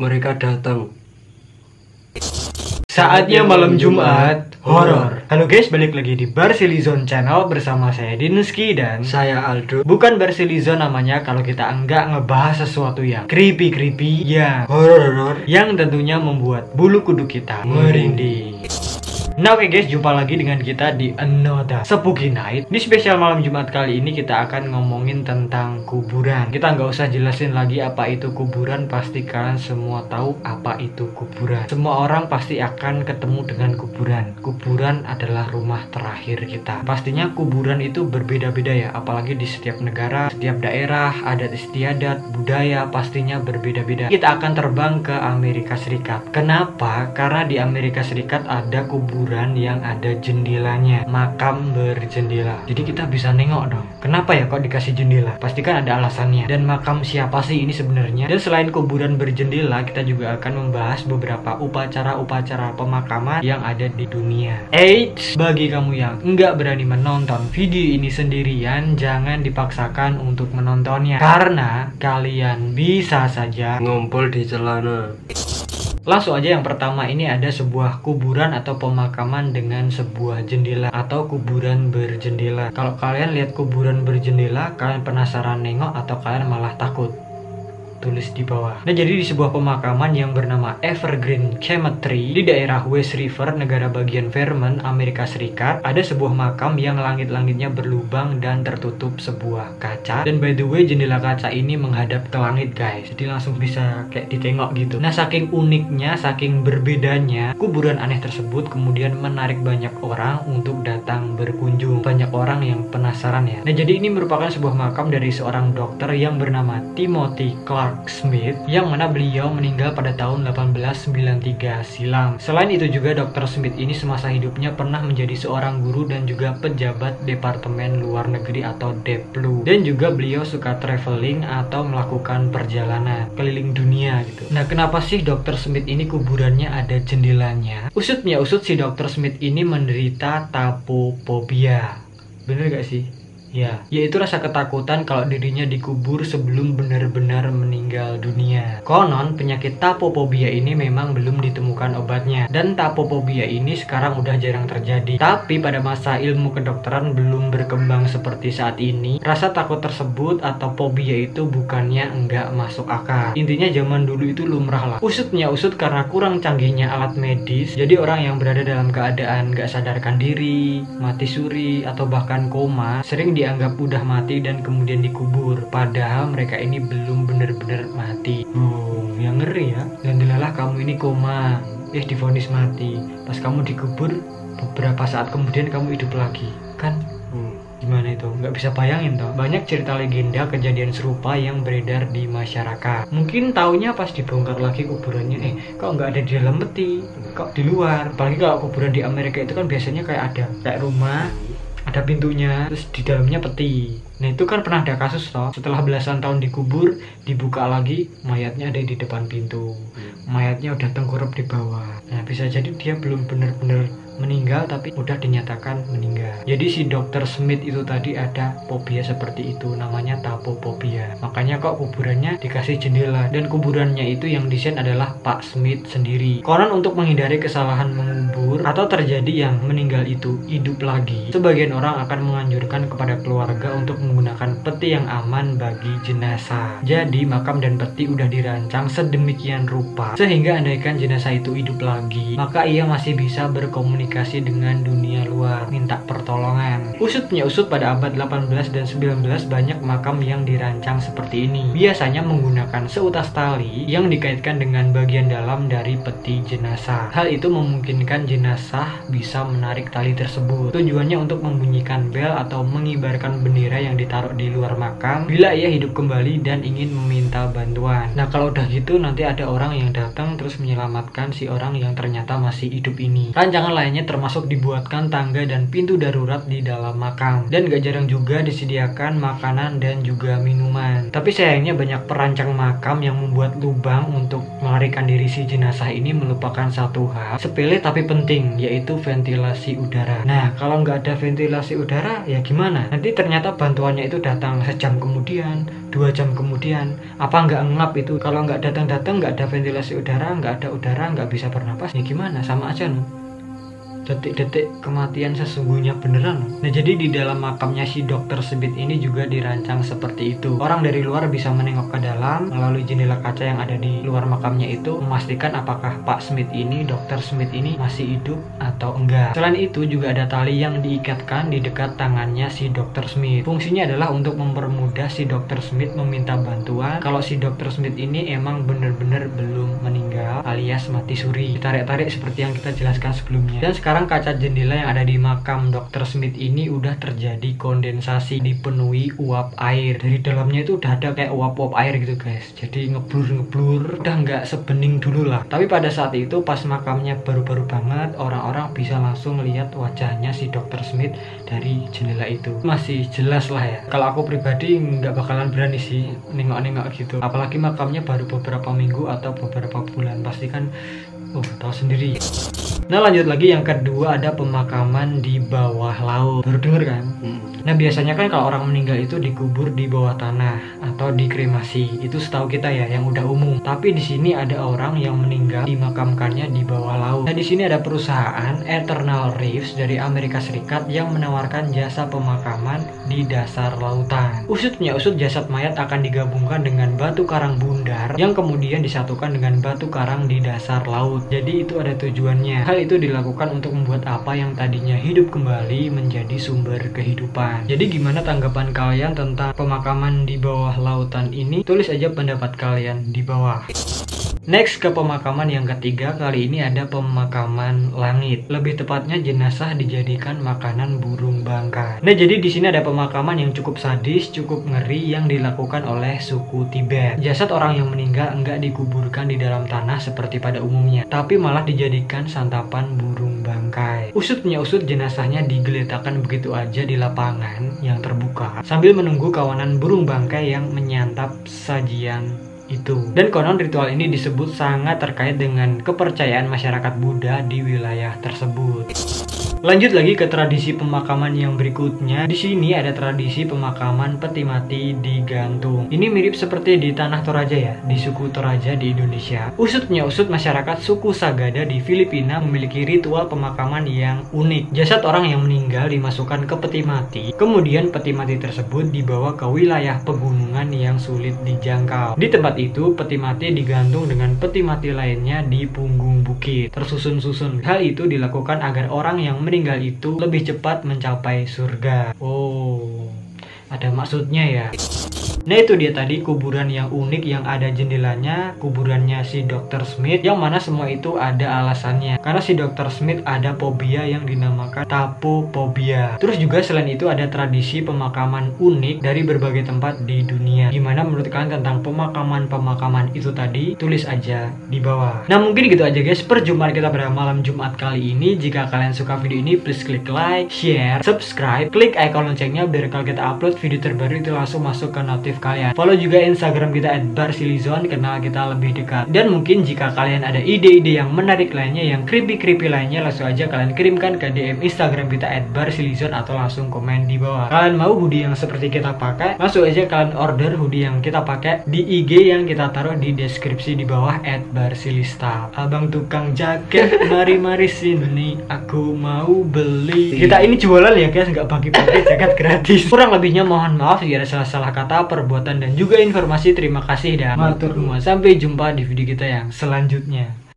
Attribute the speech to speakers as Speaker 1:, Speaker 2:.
Speaker 1: mereka datang.
Speaker 2: Saatnya malam Jumat horor. Halo guys, balik lagi di Barsilizon Channel bersama saya Dinski dan
Speaker 1: Saya Aldo.
Speaker 2: bukan Barsilizon namanya kalau kita enggak ngebahas sesuatu yang creepy ya,
Speaker 1: Horor.
Speaker 2: yang tentunya membuat bulu kuduk kita merinding. Nah oke guys, jumpa lagi dengan kita di Another Spooky Night. Di spesial malam Jumat kali ini kita akan ngomongin tentang kuburan. Kita nggak usah jelasin lagi apa itu kuburan, pasti kalian semua tahu apa itu kuburan. Semua orang pasti akan ketemu dengan kuburan. Kuburan adalah rumah terakhir kita. Pastinya kuburan itu berbeda-beda ya, apalagi di setiap negara, setiap daerah, adat istiadat, budaya pastinya berbeda-beda. Kita akan terbang ke Amerika Serikat. Kenapa? Karena di Amerika Serikat ada kuburan yang ada jendelanya, makam berjendela. Jadi kita bisa nengok dong. Kenapa ya kok dikasih jendela? Pastikan ada alasannya. Dan makam siapa sih ini sebenarnya? Dan selain kuburan berjendela, kita juga akan membahas beberapa upacara-upacara pemakaman yang ada di dunia. Eits, bagi kamu yang nggak berani menonton video ini sendirian, jangan dipaksakan untuk menontonnya, karena kalian bisa saja
Speaker 1: Ngumpul di celana.
Speaker 2: langsung aja. Yang pertama, ini ada sebuah kuburan atau pemakaman dengan sebuah jendela atau kuburan berjendela. Kalau kalian lihat kuburan berjendela, kalian penasaran nengok atau kalian malah takut? Tulis di bawah. Nah, jadi di sebuah pemakaman yang bernama Evergreen Cemetery di daerah West River, negara bagian Vermont, Amerika Serikat, ada sebuah makam yang langit-langitnya berlubang dan tertutup sebuah kaca. Dan by the way, jendela kaca ini menghadap ke langit guys, jadi langsung bisa kayak ditengok gitu. Nah, saking uniknya, saking berbedanya kuburan aneh tersebut kemudian menarik banyak orang untuk datang berkunjung. Banyak orang yang penasaran ya. Nah, jadi ini merupakan sebuah makam dari seorang dokter yang bernama Timothy Clark Smith, yang mana beliau meninggal pada tahun 1893 silam. Selain itu juga Dr. Smith ini semasa hidupnya pernah menjadi seorang guru dan juga pejabat Departemen Luar Negeri atau Deplu. Dan juga beliau suka traveling atau melakukan perjalanan keliling dunia gitu. Nah, kenapa sih Dr. Smith ini kuburannya ada jendelanya? Usut si Dr. Smith ini menderita tapophobia. Bener gak sih? Ya, yaitu rasa ketakutan kalau dirinya dikubur sebelum benar-benar meninggal dunia. Konon penyakit tapophobia ini memang belum ditemukan obatnya, dan tapophobia ini sekarang udah jarang terjadi. Tapi pada masa ilmu kedokteran belum berkembang seperti saat ini, rasa takut tersebut atau fobia itu bukannya enggak masuk akal. Intinya zaman dulu itu lumrah lah. Usut karena kurang canggihnya alat medis, jadi orang yang berada dalam keadaan gak sadarkan diri, mati suri, atau bahkan koma sering dianggap udah mati dan kemudian dikubur, padahal mereka ini belum benar-benar mati. Yang ngeri ya. Dan dilalah kamu ini koma, divonis mati, pas kamu dikubur beberapa saat kemudian kamu hidup lagi, kan? Gimana itu? Nggak bisa bayangin toh. Banyak cerita legenda kejadian serupa yang beredar di masyarakat. Mungkin taunya pas dibongkar lagi kuburannya, kok nggak ada di dalam peti, kok di luar. Apalagi kalau kuburan di Amerika itu kan biasanya kayak rumah, ada pintunya, terus di dalamnya peti. Nah, itu kan pernah ada kasus toh, setelah belasan tahun dikubur, dibuka lagi, mayatnya ada di depan pintu. Mayatnya udah tengkurap di bawah. Nah, bisa jadi dia belum benar-benar meninggal tapi udah dinyatakan meninggal. Jadi si Dr. Smith itu tadi ada fobia seperti itu, namanya tapophobia. Makanya kok kuburannya dikasih jendela, dan kuburannya itu yang desain adalah Pak Smith sendiri. Konon untuk menghindari kesalahan mengubur atau terjadi yang meninggal itu hidup lagi, sebagian orang akan menganjurkan kepada keluarga untuk menggunakan peti yang aman bagi jenazah. Jadi makam dan peti udah dirancang sedemikian rupa sehingga andaikan jenazah itu hidup lagi, maka ia masih bisa berkomunikasi dengan dunia luar, minta pertolongan. Usut pada abad 18 dan 19 banyak makam yang dirancang seperti ini. Biasanya menggunakan seutas tali yang dikaitkan dengan bagian dalam dari peti jenazah. Hal itu memungkinkan jenazah bisa menarik tali tersebut. Tujuannya untuk membunyikan bel atau mengibarkan bendera yang ditaruh di luar makam bila ia hidup kembali dan ingin meminta bantuan. Nah, kalau udah gitu nanti ada orang yang datang terus menyelamatkan si orang yang ternyata masih hidup ini. Rancangan lainnya pemakamannya termasuk dibuatkan tangga dan pintu darurat di dalam makam. Dan gak jarang juga disediakan makanan dan juga minuman. Tapi sayangnya banyak perancang makam yang membuat lubang untuk melarikan diri si jenazah ini melupakan satu hal sepele tapi penting, yaitu ventilasi udara. Nah, kalau nggak ada ventilasi udara ya gimana? Nanti ternyata bantuannya itu datang sejam kemudian, 2 jam kemudian. Apa nggak ngap itu? Kalau nggak datang-datang, nggak ada ventilasi udara, nggak ada udara, nggak bisa bernapas, ya gimana? Sama aja no. Detik-detik kematian sesungguhnya beneran. Nah, jadi di dalam makamnya si Dr. Smith ini juga dirancang seperti itu. Orang dari luar bisa menengok ke dalam melalui jendela kaca yang ada di luar makamnya itu, memastikan apakah Pak Smith ini, Dr. Smith ini masih hidup atau enggak. Selain itu juga ada tali yang diikatkan di dekat tangannya si Dr. Smith. Fungsinya adalah untuk mempermudah si Dr. Smith meminta bantuan kalau si Dr. Smith ini emang bener-bener belum meninggal alias mati suri. Ditarik-tarik seperti yang kita jelaskan sebelumnya. Dan sekarang kaca jendela yang ada di makam Dr. Smith ini udah terjadi kondensasi, dipenuhi uap air. Dari dalamnya itu udah ada kayak uap-uap air gitu guys. Jadi ngeblur, udah nggak sebening dulu lah. Tapi pada saat itu pas makamnya baru-baru banget, orang-orang bisa langsung lihat wajahnya si Dr. Smith dari jendela itu. Masih jelas lah ya. Kalau aku pribadi nggak bakalan berani sih nengok-nengok gitu. Apalagi makamnya baru beberapa minggu atau beberapa bulan. Pasti kan tahu sendiri. Nah, lanjut lagi yang kedua, ada pemakaman di bawah laut. Baru denger kan? Nah, biasanya kan kalau orang meninggal itu dikubur di bawah tanah atau dikremasi. Itu setahu kita ya, yang udah umum. Tapi di sini ada orang yang meninggal dimakamkannya di bawah laut. Nah, di sini ada perusahaan Eternal Reefs dari Amerika Serikat yang menawarkan jasa pemakaman di dasar lautan. Usutnya jasad mayat akan digabungkan dengan batu karang bundar yang kemudian disatukan dengan batu karang di dasar laut. Jadi itu ada tujuannya. Hal itu dilakukan untuk membuat apa yang tadinya hidup kembali menjadi sumber kehidupan. Jadi gimana tanggapan kalian tentang pemakaman di bawah lautan ini? Tulis aja pendapat kalian di bawah. Next ke pemakaman yang ketiga, kali ini ada pemakaman langit. Lebih tepatnya jenazah dijadikan makanan burung bangkai. Nah, jadi di sini ada pemakaman yang cukup sadis, cukup ngeri yang dilakukan oleh suku Tibet. Jasad orang yang meninggal enggak dikuburkan di dalam tanah seperti pada umumnya, tapi malah dijadikan santapan burung bangkai. Usut jenazahnya digeletakkan begitu aja di lapangan yang terbuka sambil menunggu kawanan burung bangkai yang menyantap sajian itu. Dan konon ritual ini disebut sangat terkait dengan kepercayaan masyarakat Buddha di wilayah tersebut. Lanjut lagi ke tradisi pemakaman yang berikutnya. Di sini ada tradisi pemakaman peti mati digantung. Ini mirip seperti di tanah Toraja ya, di suku Toraja di Indonesia. Usut masyarakat suku Sagada di Filipina memiliki ritual pemakaman yang unik. Jasad orang yang meninggal dimasukkan ke peti mati. Kemudian peti mati tersebut dibawa ke wilayah pegunungan yang sulit dijangkau. Di tempat itu peti mati digantung dengan peti mati lainnya di punggung bukit, tersusun-susun. Hal itu dilakukan agar orang yang meninggal itu lebih cepat mencapai surga. Oh, ada maksudnya ya. Nah, itu dia tadi kuburan yang unik yang ada jendelanya, kuburannya si Dr. Smith, yang mana semua itu ada alasannya. Karena si Dr. Smith ada fobia yang dinamakan tapophobia. Terus juga selain itu ada tradisi pemakaman unik dari berbagai tempat di dunia. Gimana menurut kalian tentang pemakaman-pemakaman itu tadi? Tulis aja di bawah. Nah, mungkin gitu aja guys perjumpaan kita pada malam Jumat kali ini. Jika kalian suka video ini, please klik like, share, subscribe, klik icon loncengnya biar kalau kita upload video terbaru itu langsung masuk ke notif kalian. Follow juga Instagram kita @barsilizon, kenal kita lebih dekat. Dan mungkin jika kalian ada ide-ide yang menarik lainnya, yang creepy lainnya, langsung aja kalian kirimkan ke DM Instagram kita @barsilizon atau langsung komen di bawah. Kalian mau hoodie yang seperti kita pakai, langsung aja kalian order hoodie yang kita pakai di IG yang kita taruh di deskripsi di bawah @barsilista. Abang tukang jaket, mari sini, aku mau beli. Kita ini jualan ya guys, nggak bagi-bagi jaket gratis. Kurang lebihnya mohon maaf jika ada salah-salah kata, perbuatan dan juga informasi. Terima kasih dan matur nuwun. Sampai jumpa di video kita yang selanjutnya.